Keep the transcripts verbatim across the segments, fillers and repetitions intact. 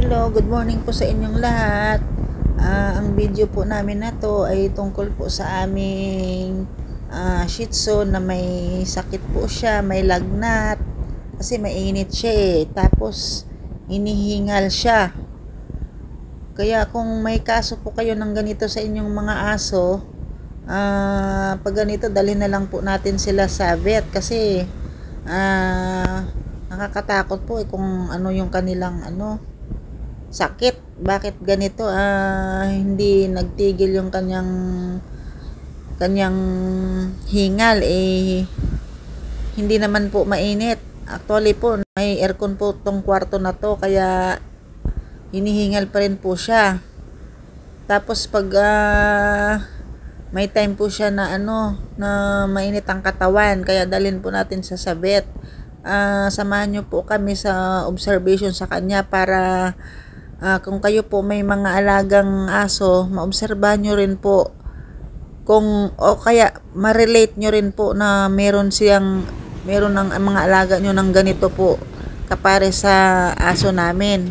Hello, good morning po sa inyong lahat. Uh, ang video po namin na to ay tungkol po sa aming uh, Shih Tzu na may sakit po siya, may lagnat. Kasi mainit siya eh. Tapos hinihingal siya. Kaya kung may kaso po kayo ng ganito sa inyong mga aso, uh, pag ganito dalhin na lang po natin sila sa vet kasi uh, nakakatakot po eh kung ano yung kanilang ano sakit. Bakit ganito ah, hindi nagtigil yung kanyang kanyang hingal eh, hindi naman po mainit. Actually po may aircon po tong kwarto na to kaya hinihingal pa rin po siya. Tapos pag ah, may time po siya na ano na mainit ang katawan kaya dalhin po natin sa sa vet. Uh, samahan nyo po kami sa observation sa kanya para uh, kung kayo po may mga alagang aso, maobserbahan nyo rin po kung o kaya ma-relate nyo rin po na meron siyang meron ng mga alaga nyo ng ganito po kapare sa aso namin.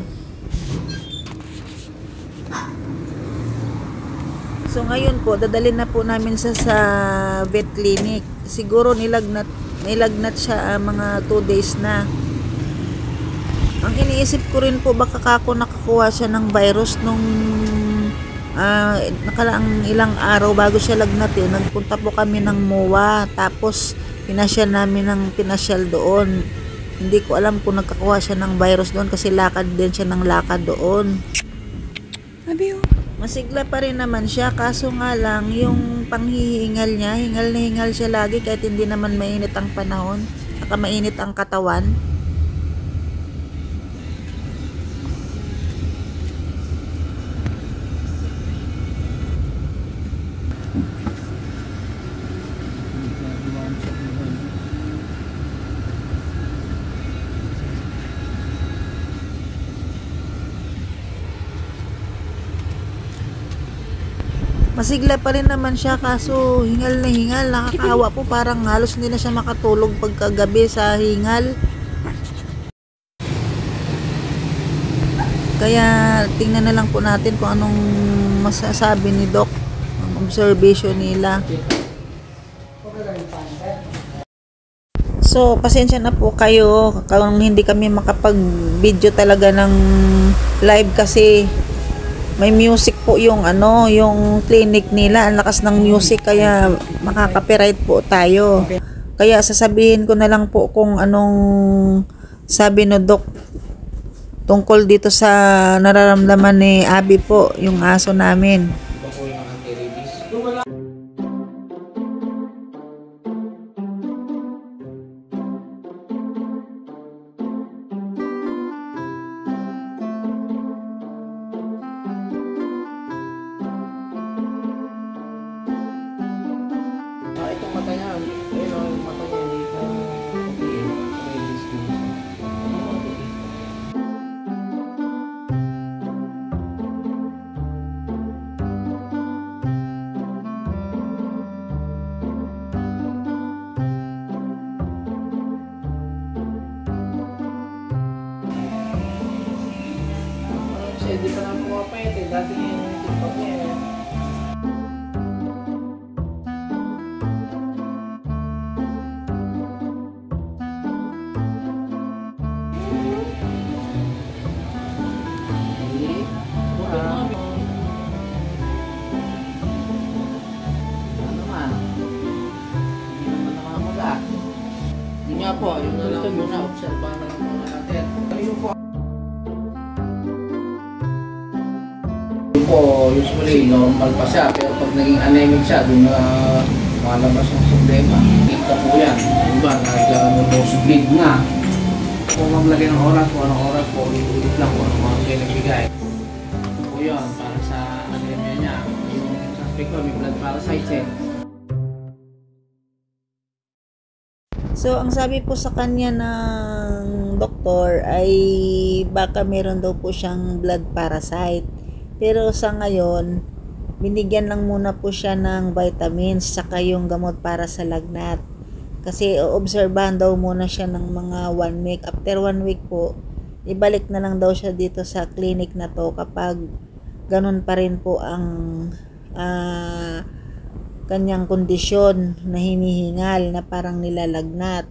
So ngayon po dadalhin na po namin sa sa vet clinic. Siguro nilagnat nilagnat siya uh, mga two days na. Ang iniisip ko rin po baka kako nakakuha siya ng virus nung uh, nakalaang ilang araw bago siya lagnatin. Nagpunta po kami ng M O A tapos pinasyal namin ng pinasyal doon. Hindi ko alam kung nagkakuha siya ng virus doon kasi lakad din siya ng lakad doon. Abiyo. Masigla pa rin naman siya kaso nga lang yung panghihingal niya, hingal na hingal siya lagi kahit hindi naman mainit ang panahon, saka mainit ang katawan. Masigla pa rin naman siya kaso hingal na hingal, nakakaawa po, parang halos hindi na siya makatulog pagkagabi sa hingal. Kaya tingnan na lang po natin kung anong masasabi ni Doc, ang observation nila. So pasensya na po kayo kung hindi kami makapag-video talaga ng live kasi may music po yung ano, yung clinic nila, ang lakas ng music kaya makaka-copyright po tayo. Kaya sasabihin ko na lang po kung anong sabi no Doc tungkol dito sa nararamdaman ni Abby po, yung aso namin. Ah, itong mata niya, ayun o, yung mata niya hindi ka rabies din. Kasi hindi pa naman pumapayat eh, dati yung tiktok niya eh. Yun nga po, yun na lang muna, obserbahan na lang muna natin. Yun po. Yun po, usually normal pa siya, pero pag naging anemic siya, doon na malabas ang problema. Kita po yan, yung ba, nag-nosebleed na. Kung maglagay ng oras po, anong oras po, ulit lang po, anong mga kayo nagbigay. Ito po yun, para sa anemia niya. Yung suspect ko, may blood parasites eh. So, ang sabi po sa kanya ng doktor ay baka meron daw po siyang blood parasite. Pero sa ngayon, binigyan lang muna po siya ng vitamins saka yung gamot para sa lagnat. Kasi obserbahan daw muna siya ng mga one week. After one week po, ibalik na lang daw siya dito sa clinic na to kapag ganun pa rin po ang uh, kanyang kondisyon na hinihingal na parang nilalagnat.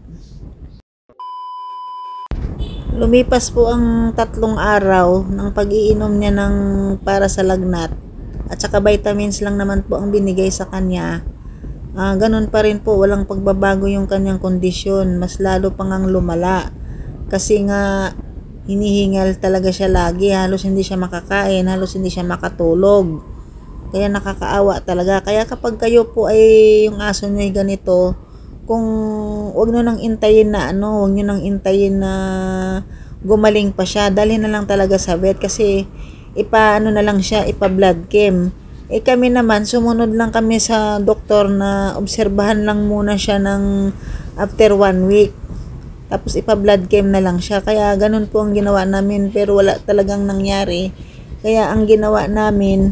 Lumipas po ang tatlong araw ng pag-iinom niya ng para sa lagnat at saka vitamins lang naman po ang binigay sa kanya. Uh, ganun pa rin po, walang pagbabago yung kanyang kondisyon, mas lalo pang ang lumala kasi nga hinihingal talaga siya lagi, halos hindi siya makakain, halos hindi siya makatulog, kaya nakakaawa talaga. Kaya kapag kayo po ay yung aso nyo ay ganito, kung wag nyo nang intayin na ano, wag nyo nang intayin na gumaling pa siya, dalhin na lang talaga sa vet kasi ipa ano na lang siya, ipa blood chem. Eh kami naman, sumunod lang kami sa doktor na obserbahan lang muna siya ng after one week. Tapos ipa-blood chem na lang siya. Kaya ganun po ang ginawa namin pero wala talagang nangyari. Kaya ang ginawa namin,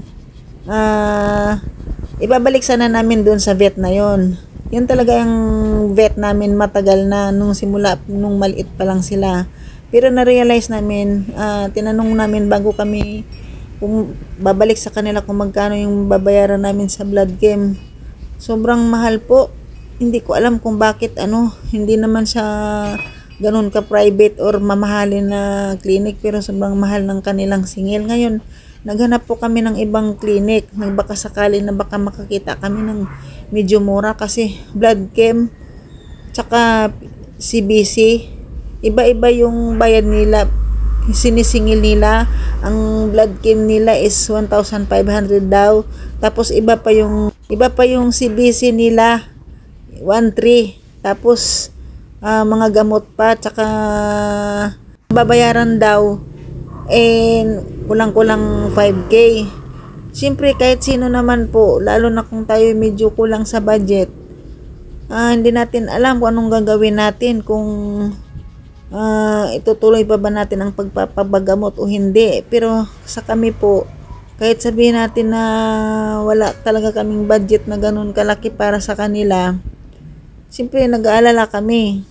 uh, ibabalik sana namin doon sa vet na yon. Yun talaga yung vet namin matagal na nung simula, nung maliit pa lang sila. Pero na-realize namin, uh, tinanong namin bago kami kung babalik sa kanila kung magkano yung babayaran namin sa blood chem. Sobrang mahal po. Hindi ko alam kung bakit ano, hindi naman sa ganun ka private or mamahalin na clinic pero sobrang mahal ng kanilang singil. Ngayon, naghanap po kami ng ibang clinic. Nagbaka sakali na baka makakita kami ng medyo mura kasi blood chem tsaka C B C, iba-iba yung bayad nila, sinisingil nila. Ang blood chem nila is one thousand five hundred daw. Tapos iba pa yung iba pa yung C B C nila one three. Tapos uh, mga gamot pa tsaka babayaran daw and kulang-kulang five K. Siyempre kahit sino naman po, lalo na kung tayo medyo kulang sa budget, uh, hindi natin alam kung anong gagawin natin, kung uh, itutuloy pa ba natin ang pagpapabagamot o hindi. Pero sa kami po, kahit sabihin natin na wala talaga kaming budget na ganun kalaki para sa kanila, siyempre nag-aalala kami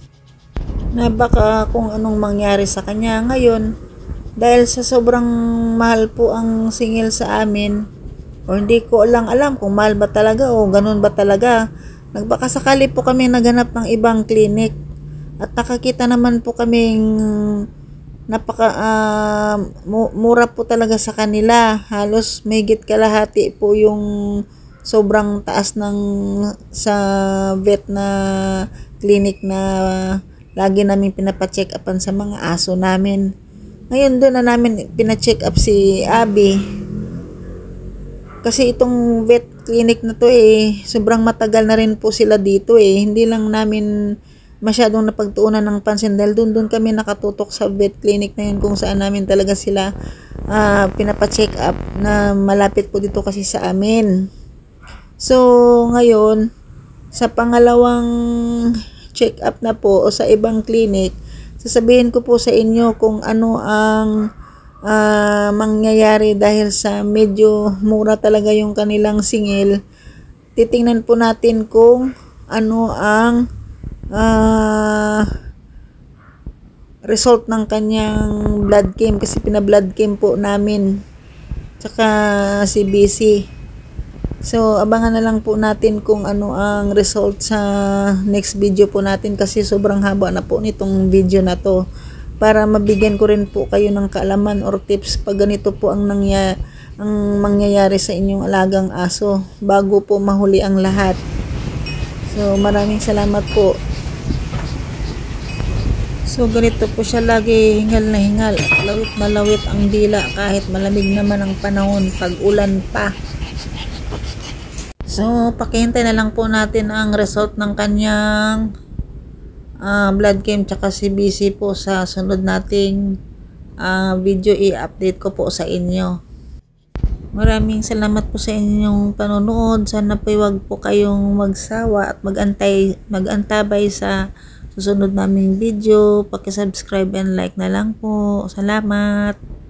na baka kung anong mangyari sa kanya. Ngayon, dahil sa sobrang mahal po ang singil sa amin, o hindi ko lang alam kung mahal ba talaga o ganun ba talaga, nagbakasakali po kami naghanap ng ibang clinic at nakakita naman po kaming napaka uh, mura po talaga sa kanila. Halos mahigit kalahati po yung sobrang taas ng sa vet na clinic na lagi namin pinapacheck upan sa mga aso namin. Ngayon doon na namin pina-check up si Abby. Kasi itong vet clinic na to eh, sobrang matagal na rin po sila dito eh. Hindi lang namin masyadong napagtuunan ng pansin dahil doon doon kami nakatutok sa vet clinic na yun kung saan namin talaga sila uh, pinapa-check up na malapit po dito kasi sa amin. So ngayon, sa pangalawang check up na po o sa ibang clinic, sasabihin ko po sa inyo kung ano ang uh, mangyayari dahil sa medyo mura talaga yung kanilang singil. Titingnan po natin kung ano ang uh, result ng kanyang blood chem kasi pina-blood chem po namin tsaka C B C. So, abangan na lang po natin kung ano ang result sa next video po natin kasi sobrang haba na po nitong video na to para mabigyan ko rin po kayo ng kaalaman or tips pag ganito po ang, nangya, ang mangyayari sa inyong alagang aso bago po mahuli ang lahat. So, maraming salamat po. So, ganito po siya lagi, hingal na hingal, lawit na lawit ang dila kahit malamig naman ang panahon pag ulan pa. So, pakihintay na lang po natin ang result ng kanyang uh, blood chem tsaka C B C po sa sunod nating uh, video. I-update ko po sa inyo. Maraming salamat po sa inyong panonood. Sana po wag po kayong magsawa at mag-antay, mag-antabay sa susunod naming video. Paki-subscribe and like na lang po. Salamat!